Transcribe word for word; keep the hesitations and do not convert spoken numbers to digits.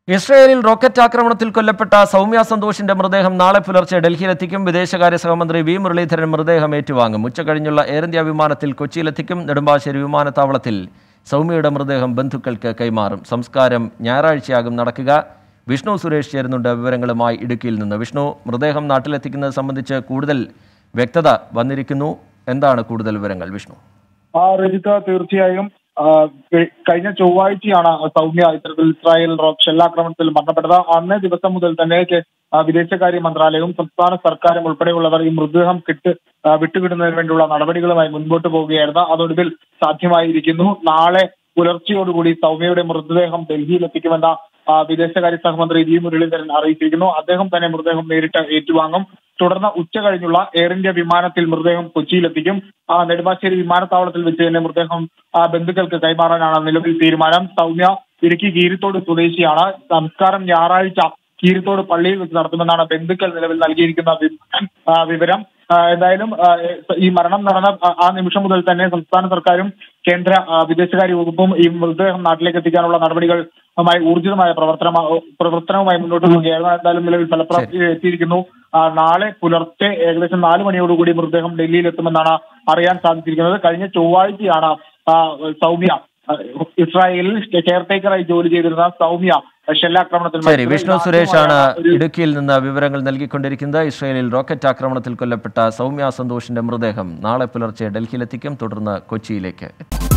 ഇസ്രായേലിൽ റോക്കറ്റ് ആക്രമണത്തിൽ കൊല്ലപ്പെട്ട സൗമ്യ സന്തോഷിന്റെ മൃതദേഹം നാളെ പുലർച്ചെ ഡൽഹിയിലെത്തിക്കും. വിദേശകാര്യ സഹമന്ത്രി വി മുരളീധരൻ മൃതദേഹം ഏറ്റുവാങ്ങും. ഉച്ചകഴിഞ്ഞുള്ള എയർ ഇന്ത്യ വിമാനത്തിൽ കൊച്ചിയിലെത്തിക്കും. നെടുമ്പാശ്ശേരി വിമാനത്താവളത്തിൽ സൗമ്യയുടെ മൃതദേഹം ബന്ധുക്കൾക്ക് കൈമാറും. സംസ്കാരം ഞായറാഴ്ചയാകും നടക്കുക. വിഷ്ണു സുരേഷ് ചേരുന്നുണ്ട് വിവരങ്ങളുമായി ഇടുക്കിയിൽ നിന്ന്. വിഷ്ണു, മൃതദേഹം നാട്ടിലെത്തിക്കുന്നത് സംബന്ധിച്ച് കൂടുതൽ വ്യക്തത വന്നിരിക്കുന്നു. എന്താണ് കൂടുതൽ വിവരങ്ങൾ വിഷ്ണു? രജിത, തീർച്ചയായും കഴിഞ്ഞ ചൊവ്വാഴ്ചയാണ് സൗമ്യ ഇത്തരത്തിൽ ഇസ്രായേൽ ഷെല്ലാക്രമണത്തിൽ മരണപ്പെട്ടത്. അന്നേ ദിവസം മുതൽ തന്നെ വിദേശകാര്യ മന്ത്രാലയവും സംസ്ഥാന സർക്കാരും ഉൾപ്പെടെയുള്ളവർ ഈ മൃതദേഹം കിട്ട് വിട്ടുകിടുന്നതിന് വേണ്ടിയുള്ള നടപടികളുമായി മുൻപോട്ട് പോവുകയായിരുന്നു. അതൊടുവിൽ സാധ്യമായിരിക്കുന്നു. നാളെ പുലർച്ചയോടുകൂടി സൗമ്യയുടെ മൃതദേഹം ഡൽഹിയിൽ എത്തിക്കുമെന്ന വിദേശകാര്യ സഹമന്ത്രി വി മുരളീധരൻ അറിയിച്ചിരിക്കുന്നു. അദ്ദേഹം തന്നെ മൃതദേഹം നേരിട്ട് ഏറ്റുവാങ്ങും. തുടർന്ന് ഉച്ച കഴിഞ്ഞുള്ള എയർ ഇന്ത്യ വിമാനത്തിൽ മൃതദേഹം കൊച്ചിയിലെത്തിക്കും. നെടുമ്പാശ്ശേരി വിമാനത്താവളത്തിൽ വെച്ച് തന്നെ മൃതദേഹം ബന്ധുക്കൾക്ക് കൈമാറാനാണ് നിലവിൽ തീരുമാനം. സൗമ്യ ഇടുക്കി കീരിത്തോട് സ്വദേശിയാണ്. സംസ്കാരം ഞായറാഴ്ച കീരിത്തോട് പള്ളിയിൽ വെച്ച് നടത്തുമെന്നാണ് ബന്ധുക്കൾ നിലവിൽ നൽകിയിരിക്കുന്ന വിവരം. എന്തായാലും ഈ മരണം നടന്ന ആ നിമിഷം മുതൽ തന്നെ സംസ്ഥാന സർക്കാരും കേന്ദ്ര വിദേശകാര്യ വകുപ്പും ഈ മൃതദേഹം നാട്ടിലേക്ക് എത്തിക്കാനുള്ള നടപടികളുമായി ഊർജിതമായ പ്രവർത്തന പ്രവർത്തനവുമായി മുന്നോട്ട് പോവുകയായിരുന്നു. എന്തായാലും നിലവിൽ ഫലപ്രാപ്തി എത്തിയിരിക്കുന്നു. നാളെ പുലർച്ചെ ഏകദേശം നാല് മണിയോടുകൂടി മൃതദേഹം ഡൽഹിയിൽ എത്തുമെന്നാണ് അറിയാൻ സാധിച്ചിരിക്കുന്നത്. കഴിഞ്ഞ ചൊവ്വാഴ്ചയാണ് സൗമ്യ ഇസ്രായേലിൽ കെയർടേക്കറായി ജോലി ചെയ്തിരുന്ന സൗമ്യ ഷെല്ലാക്രമണത്തിൽ. ശരി, വിഷ്ണു സുരേഷാണ് ഇടുക്കിയിൽ നിന്ന് വിവരങ്ങൾ നൽകിക്കൊണ്ടിരിക്കുന്നത്. ഇസ്രായേലിൽ റോക്കറ്റ് ആക്രമണത്തിൽ കൊല്ലപ്പെട്ട സൗമ്യ സന്തോഷിന്റെ മൃതദേഹം നാളെ പുലർച്ചെ ഡൽഹിയിലെത്തിക്കും. തുടർന്ന് കൊച്ചിയിലേക്ക്.